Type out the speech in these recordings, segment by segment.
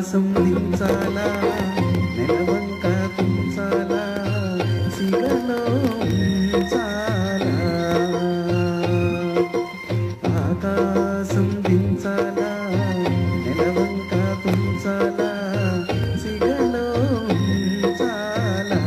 ఆకాశం దించాలా నెలవంక తుంచాలా సిగలో ఉంచాలా ఆకాశం దించాలా నెలవంక తుంచాలా సిగలో ఉంచాలా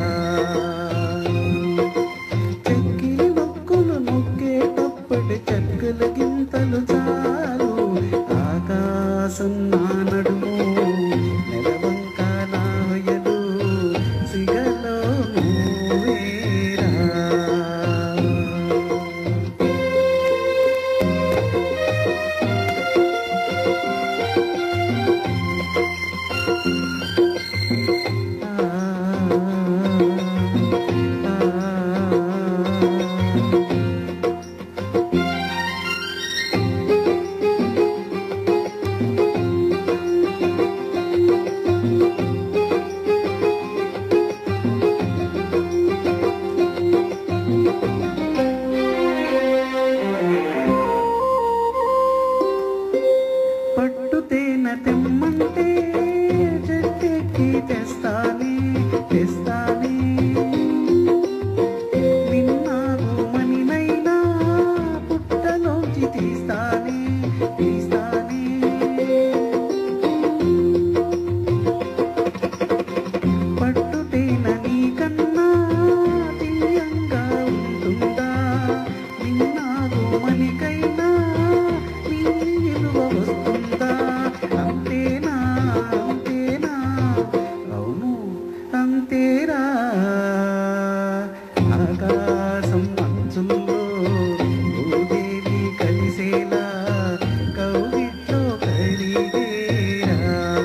చెక్కిలి మొక్కులు మొక్కేటప్పటి చెక్కల గింతలు చాలు ఆకాశం నా నడుము నెలవంక నా హొయలు సిగలో నువ్వేరా పట్టుతేన తెమ్మంటే చెట్టెక్కి తెస్తానే తెస్తానే నిన్నాగు మనినైనా పుట్టలోంచి తీస్తానే తీస్తానే పట్టుతేన నీకన్నా దివ్యంగా ఉంటుందా నిన్నాగు మనికైనా నీ విలువ వస్తుందా అంతేనా అంతేనా అవును అంతేరా ఆకాశం మంచుల్లో భూదేవి కలిసేలా కౌగిట్లో కరిగేరా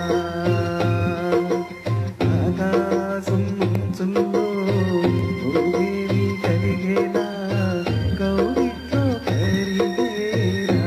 ఆకాశం మంచుల్లో భూదేవి కలిగేలా కౌగిట్లో కరిగేరా